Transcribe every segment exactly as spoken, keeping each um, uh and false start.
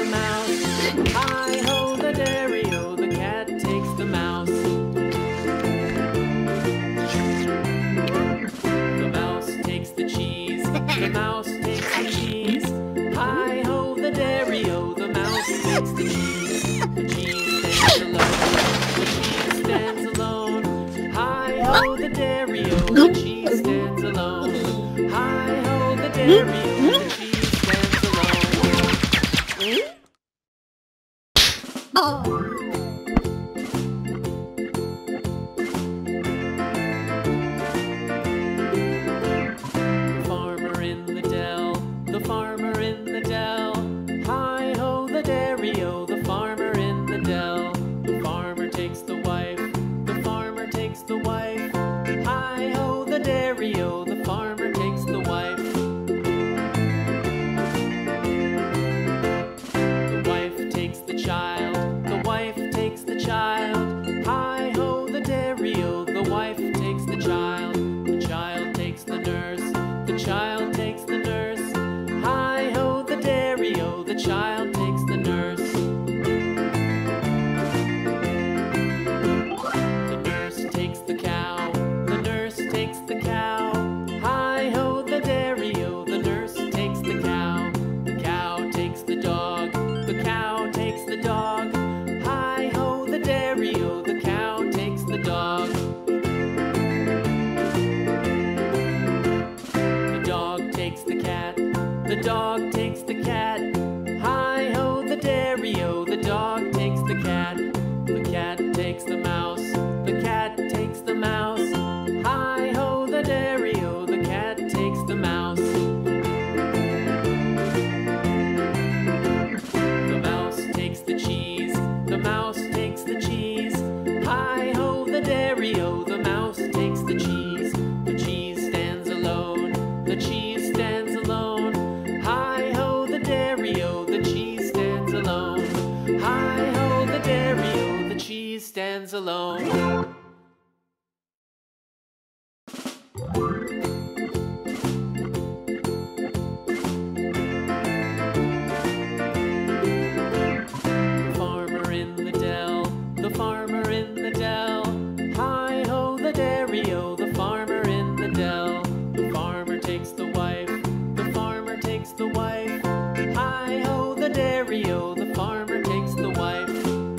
mouse. Hi-ho, the dairy-o, the cat takes the mouse. The mouse takes the cheese, the mouse takes the cheese. Hi-ho, the dairy-o, the mouse takes the cheese. The cheese stands alone, the cheese stands alone. Hi-ho, the dairy-o, the cheese stands alone. Hi-ho, the dairy-o, the cheese stands alone. Oh. The farmer in the dell. Hi-ho, the dairy-o, the farmer in the dell. The farmer takes the wife, the farmer takes the wife. Hi-ho, the dairy-o, the farmer takes the wife. The wife takes the child, the wife takes the child. Hi-ho, the dairy-o, the wife takes the child. The child takes the nurse, the child takes the nurse. Hi-ho, the dairy-o, the child takes the nurse. The nurse takes the cow, the nurse takes the cow. Hi-ho, the dairy-o, the nurse takes the cow. The cow takes the dog, the cow takes the dog. Hi-ho, the dairy-o, the cow takes the dog. The dog takes the cat, the dog takes the cat. Hi-ho, the dairy-o, the dog takes the cat. The cat takes the mouse, the cat takes the mouse. Hi-ho, the dairy-o, the cat takes the mouse. The mouse takes the cheese, the mouse takes the cheese. Hi-ho, the dairy-o, the mouse takes the cheese. The cheese stands alone, the cheese stands alone. Hi-ho, the dairy-o, the cheese stands alone. Hi-ho, the dairy-o, the cheese stands alone. The farmer in the dell, the farmer in the dell. Hi-ho, the dairy-o, the farmer in the dell. The farmer takes the wife, the farmer takes the wife. Hi-ho, the dairy-o, the farmer takes the wife.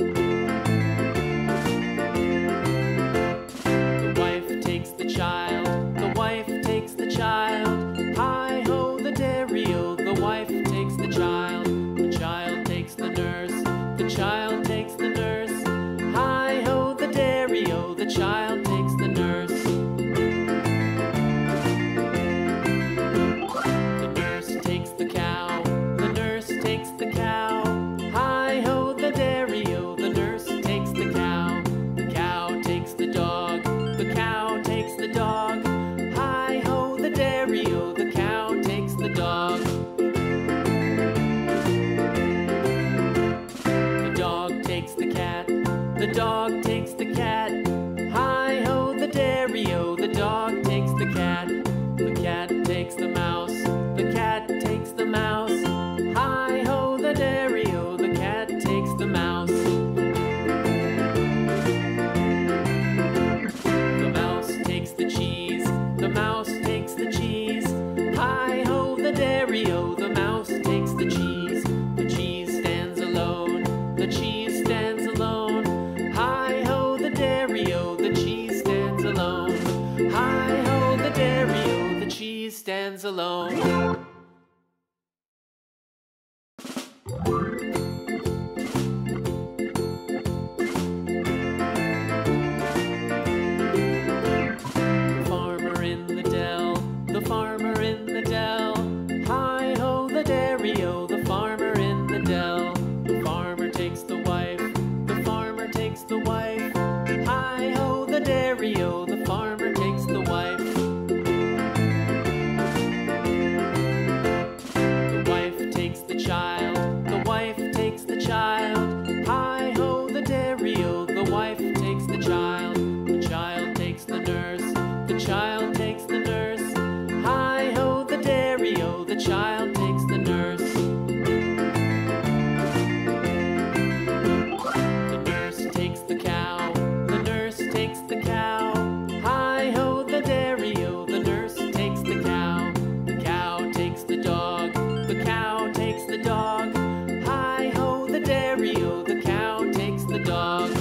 The wife takes the child, the wife takes the child. Hi-ho, the dairy-o, the wife takes the child. The child takes the nurse, the child takes the nurse. Hi-ho, the dairy-o, the child takes the nurse. The nurse takes the cow, the nurse takes the cow. Hi-ho, the dairy-o, the nurse takes the cow. The cow takes the dog, the cow takes the dog. Hi-ho, the dairy-o, the cow takes the dog. The dog takes the cat, the dog takes the cat. Hi-ho, the dairy-o, the dog takes the cat. The cat takes the mouse, the cat takes the mouse. Hi-ho, the dairy-o, the cat takes the mouse. The mouse takes the cheese, the mouse takes the cheese. Hi-ho, the dairy-o, the mouse takes the cheese. The cheese stands alone, the cheese stands alone. Hi-ho, the dairy-o, the cheese stands alone. Hi-ho, the dairy-o, the cheese stands alone. The farmer in the dell, the farmer in the dell. Hi-ho, the dairy-o, the farmer in the dell. The farmer takes the wife, the farmer takes the wife. Hi-ho, the dairy-o, the farmer takes the wife. The wife takes the child, the wife takes the child. Hi-ho, the dairy-o, the wife takes the child. The child takes the nurse, the child takes the nurse. Hi-ho, the dairy-o, the child takes the nurse. the cow takes the dog. Hi-ho, the dairy-o, the cow takes the dog.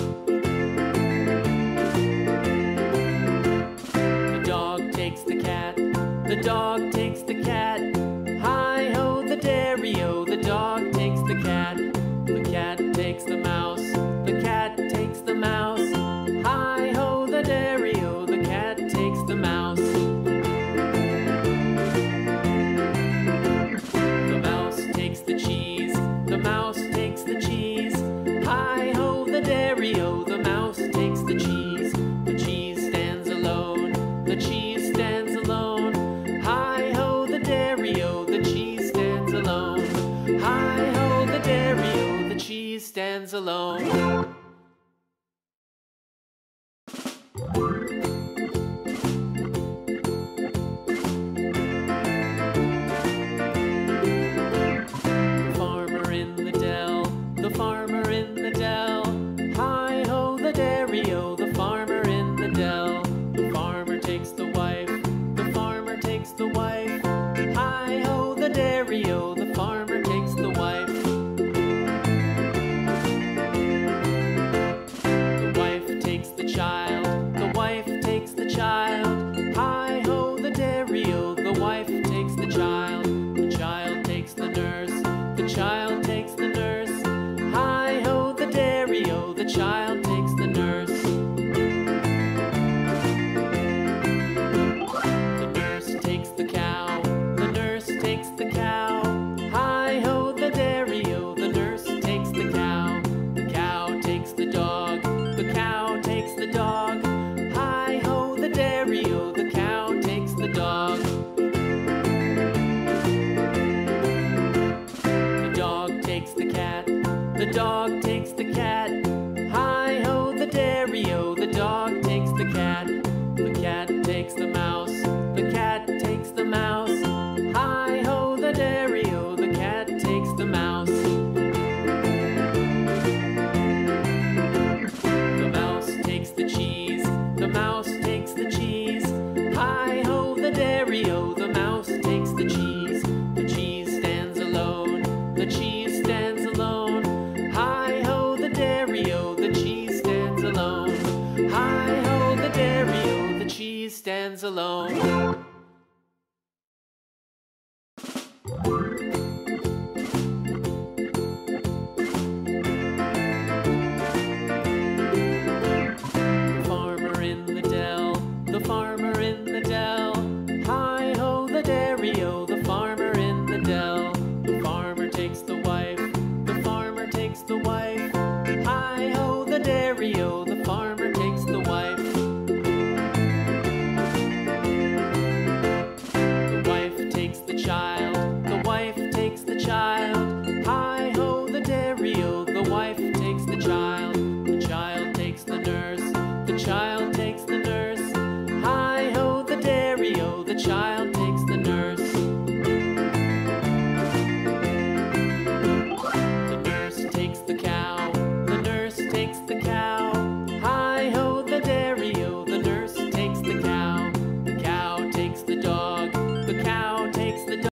The dog takes the cat, the dog takes the cat. Hi-ho, the dairy-o, the dog takes the cat. The cat takes the mouse, the cat takes the mouse. Hi-ho, the dairy-o, the cat takes the mouse. The mouse takes the cheese, the mouse takes the cheese. Hi-ho, the dairy-o, the mouse takes the cheese. The cheese stands alone, the cheese stands alone. Hi-ho, the dairy-o, the cheese stands alone. Hi-ho, the dairy-o, the cheese stands alone. The farmer in the dell, the farmer in the dell. Hi-ho, the dairy-o, the farmer in the dell. The farmer takes the wife, the farmer takes the wife. Hi-ho, the dairy-o, the farmer takes the wife. The wife takes the child, the wife takes the child. Hi-ho, the dairy-o, the wife takes the child. The child takes the nurse, the child takes the nurse. Hi-ho, the dairy-o, the child takes the nurse. The nurse takes the cow, the nurse takes the cow. Hi-ho, the dairy-o, the nurse takes the cow. The cow takes the dog, the cow takes the dog. Hi-ho, the dairy-o, the cow takes the dog. The dog takes the cat, the dog takes the cat. Hi-ho, the dairy-o, the dog takes the cat. The cat takes the mouse, the cat takes the mouse. Hi-ho, the dairy-o, the cat takes the mouse. The mouse takes the cheese, the mouse takes the cheese. Hi-ho, the dairy-o, the mouse takes the cheese. The cheese stands alone, the cheese stands alone. Hi-ho, the dairy-o, the cheese stands alone. Hi-ho, the dairy-o, the cheese stands alone. The farmer in the dell, the farmer in the dell. Hi-ho, the dairy-o, the farmer in the dell. The farmer takes the wife, the farmer takes the wife. Hi-ho, the dairy-o, the farmer takes the wife. The wife takes the child, the wife takes the child. Hi-ho, the dairy-o, the wife takes the child. The child takes the nurse, the child takes the nurse. Hi-ho, the dairy-o, the child takes the nurse. The nurse takes the cow, the nurse takes the cow. Hi-ho, the dairy-o, the nurse takes the cow. The cow takes the dog,